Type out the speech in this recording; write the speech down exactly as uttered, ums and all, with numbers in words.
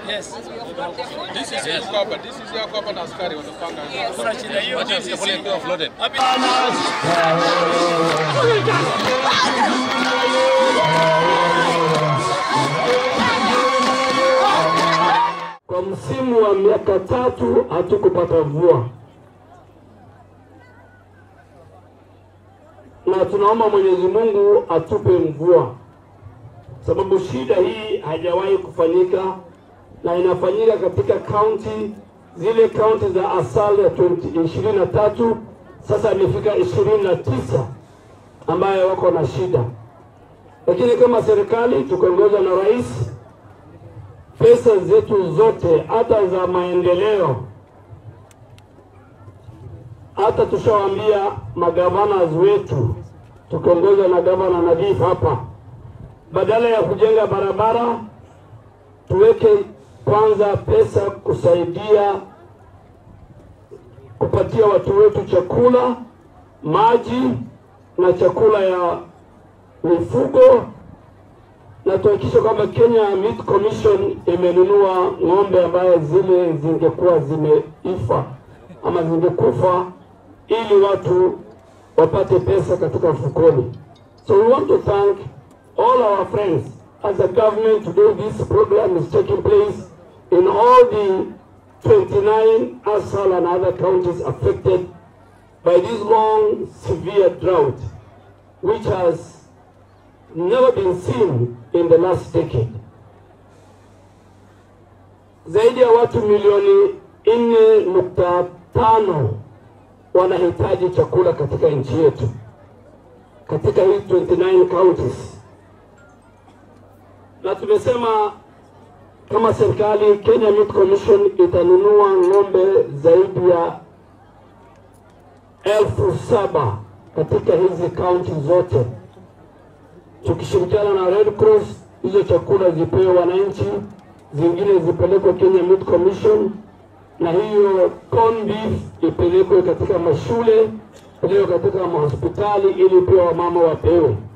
Yes. This is your cover. This is your cover. Naskari wanapanga. Yes. Kuna shida hiyo. What is it? Offloaded. Kwa msimu wa miaka tatu hatukupata mvua. Na tunaomba Mwenyezi Mungu atupe mvua. Sababu shida hii hajawahi kufanyika na inafanyika katika county, zile county za ASAL ya ishirini na tatu, sasa imefika ishirini na tisa ambayo wako na shida. Lakini kama serikali tukiongozwa na rais, pesa zetu zote hata za maendeleo, hata tushawaambia magavana wetu tukiongozwa na gavana Nadif hapa, badala ya kujenga barabara tuweke kwanza pesa kusaidia kupatia watu wetu chakula, maji na chakula ya mifugo, na tuhakikishe kwamba Kenya Meat Commission imenunua ng'ombe ambaye zile zingekuwa zimeifa ama zingekufa ili watu wapate pesa katika mfukoni. So we want to thank all our friends as a government. Today this program is taking place in all the twenty-nine ASAL and other counties affected by this long severe drought, which has never been seen in the last decade. Zaidi ya watu milioni nne nukta tano wanahitaji chakula katika nchi yetu, katika hii twenty-nine counties. Na tumesema kama serikali, Kenya Meat Commission itanunua ng'ombe zaidi ya elfu saba katika hizi county zote. Tukishirikiana na Red Cross, hizo chakula zipewe wananchi, zingine zipelekwe Kenya Meat Commission, na hiyo corn beef ipelekwe katika mashule, ipelekwe katika mahospitali ili pia wamama wapewe.